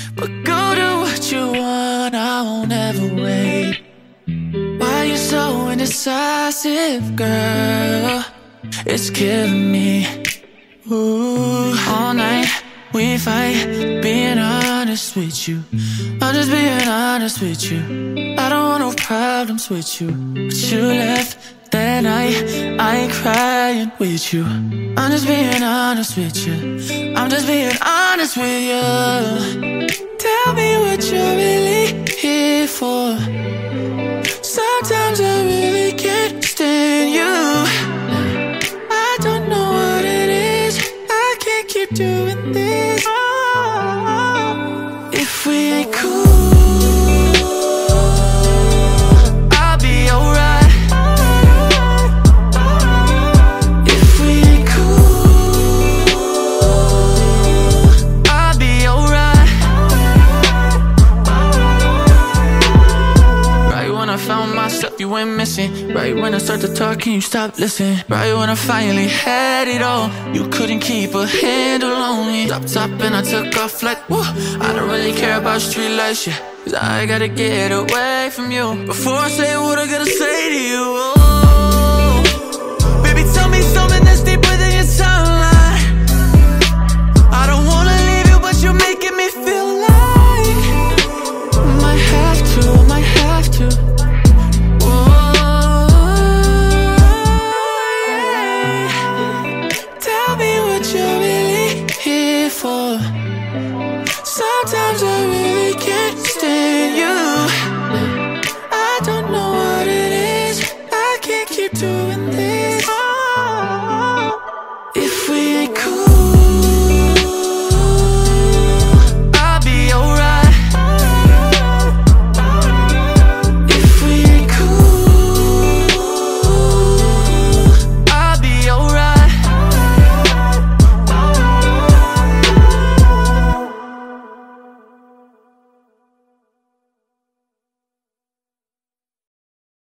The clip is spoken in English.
but go do what you want, I won't ever wait. Why you so indecisive, girl? It's killing me. Ooh, all night we fight, being honest with you. I'm just being honest with you. I don't want no problems with you. But you left that night, I ain't crying with you. I'm just being honest with you. I'm just being honest with you. Tell me what you're really here for. Sometimes I really can't stand you. I don't know what it is, I can't keep doing this. If we ain't cool, I'll be alright. If we ain't cool, I'll be alright. Right when I found myself, you went missing. Right when I started talking, you stopped listening. Right when I finally had it all, you couldn't keep a handle on me. Dropped top and I took off like, whoa. I don't really care about street lights, yeah, 'cause I gotta get away from you. Before I say what I gotta say to you, oh.